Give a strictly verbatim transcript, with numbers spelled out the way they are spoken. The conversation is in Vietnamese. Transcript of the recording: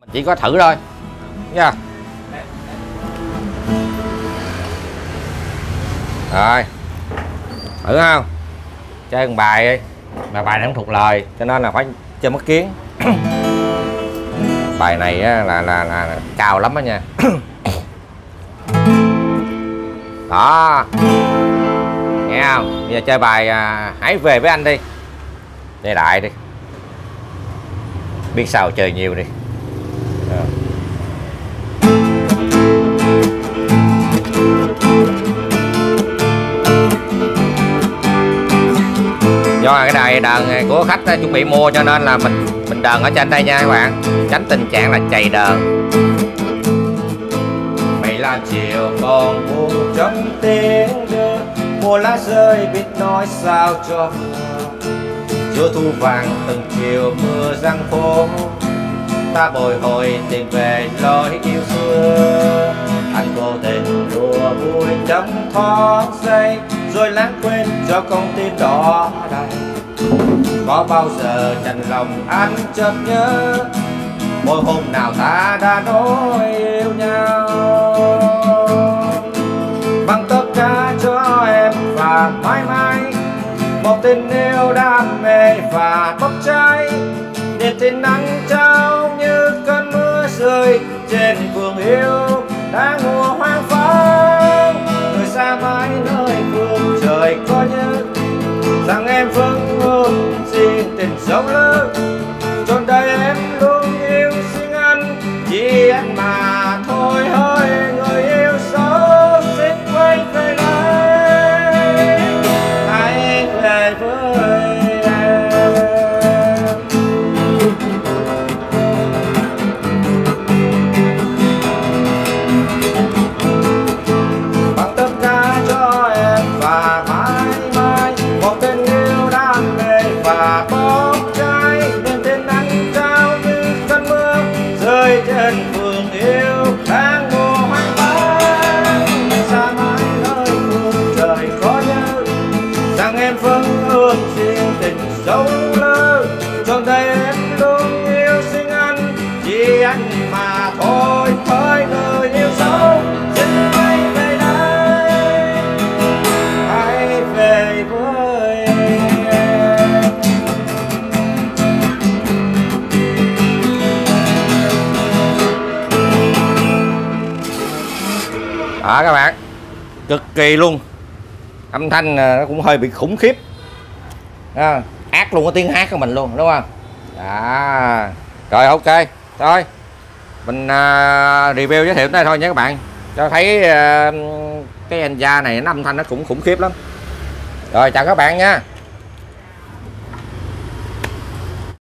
Mình chỉ có thử thôi nha. Rồi thử không, chơi một bài đi, mà bài này không thuộc lời cho nên là phải chơi mất kiến. Bài này á, là, là là cao lắm đó nha. Đó, nghe không? Bây giờ chơi bài à, hãy về với anh đi, chơi đại đi, biết sao chơi nhiều đi. Đó. Do cái đài đờn này của khách chuẩn bị mua cho nên là mình mình đờn ở trên đây nha các bạn, tránh tình trạng là chày đờn. Mây là chiều còn buông trong tiếng đưa, mùa lá rơi biết nói sao cho vừa. Chúa thu vàng từng chiều mưa giăng phố, ta bồi hồi tìm về lối yêu xưa. Anh vô tình đùa vui chấm thoáng giây, rồi lãng quên cho con tim đỏ đầy. Có bao giờ trần lòng anh chợt nhớ, mỗi hôm nào ta đã nói yêu nhau. Bằng tất cả cho em và mãi mãi, một tình yêu đam mê và bốc cháy. Niềm tin nắng trao như cơn mưa rơi trên vườn yêu đã mùa hoang vắng. Người xa mãi nơi phương trời có nhớ rằng em vẫn luôn riêng tình sâu lớn. Trọn đời em luôn yêu xin anh, chỉ anh mà thôi hỡi người yêu dấu. Xin quay về đây, hãy về với em. Bằng tất cả cho em và mãi mãi, một tình yêu đam mê và bốc cháy. Niềm tin nắng trao như cơn mưa rơi trên vườn yêu đang mùa hoang vắng. Xa mãi nơi phương trời có nhớ rằng em vẫn ương riêng tình sâu lớn. Trọn đời em luôn yêu xin anh, chỉ anh mà thôi hỡi người yêu dấu. Xin quay về đây, hãy về với em. Đó các bạn, cực kỳ luôn, âm thanh nó cũng hơi bị khủng khiếp à, ác luôn cái tiếng hát của mình luôn đúng không? Đó. Rồi ok thôi mình uh, review giới thiệu tới đây thôi nha các bạn, cho thấy uh, cái Enya này nó âm thanh nó cũng khủng khiếp lắm. Rồi chào các bạn nha.